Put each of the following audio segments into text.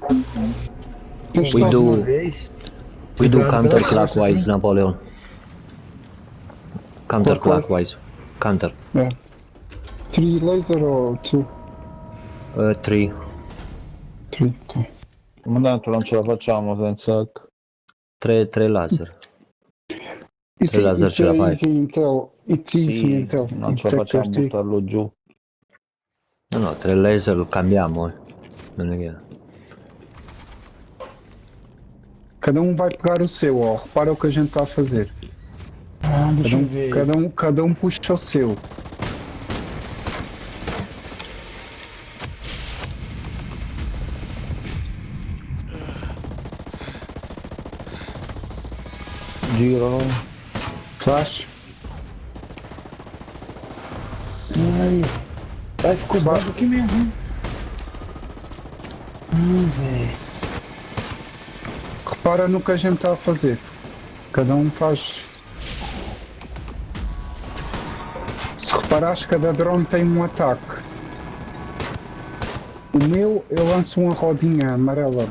We do counterclockwise, Napoleon. Counterclockwise. Counter. Yeah. 3 laser or 2? 3. 3, ok. Comandante, non ce la facciamo senza hack. 3 laser. It's 3 laser ce la fai. easy intel. It's easy Sì, intel. non ce la facciamo buttarlo giù. No, 3 laser lo cambiamo, Non é que... Cada um vai pegar o seu, ó. Repara o que a gente está a fazer. Deixa eu ver. Cada um puxa o seu. Giro. Flash. Ai, vai ficou bom aqui mesmo. Velho. Repara no que a gente está a fazer. Cada um faz. Se reparares, cada drone tem um ataque. O meu, eu lanço uma rodinha amarela.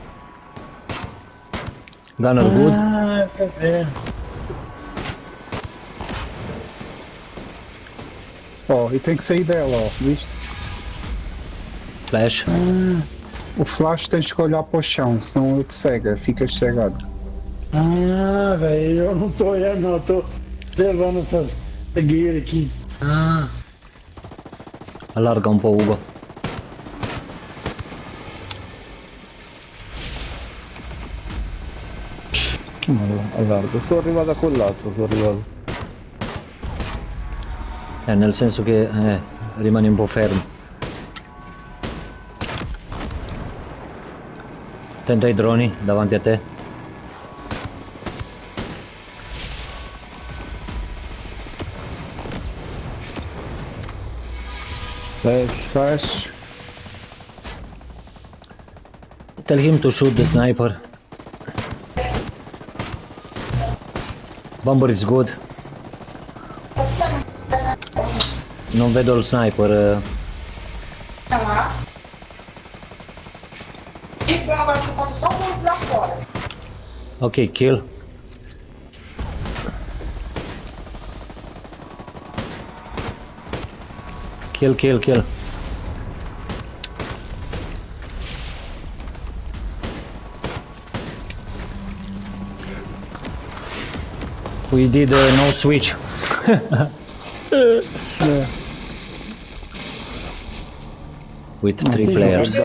Gunner good. Ah, é. Ó, e tem que sair dela, ó, viste? Flash. O flash tens que olhar para o chão, senão ele te cega, ficas cegado. Ah, velho, eu não tô olhando, não, eu tô levando essas cegueiras aqui. Ah. Allarga un po', Ugo. Allargo. Sono arrivato a quell'altro, sono arrivato. Nel senso che rimani un po' fermo. Attento ai droni davanti a te. Flash. Tell him to shoot the sniper. Bomber is good. Non vedo il sniper. E agora você pode só lá fora. Ok, kill. Kill. We did no switch. Yeah. With 3 players.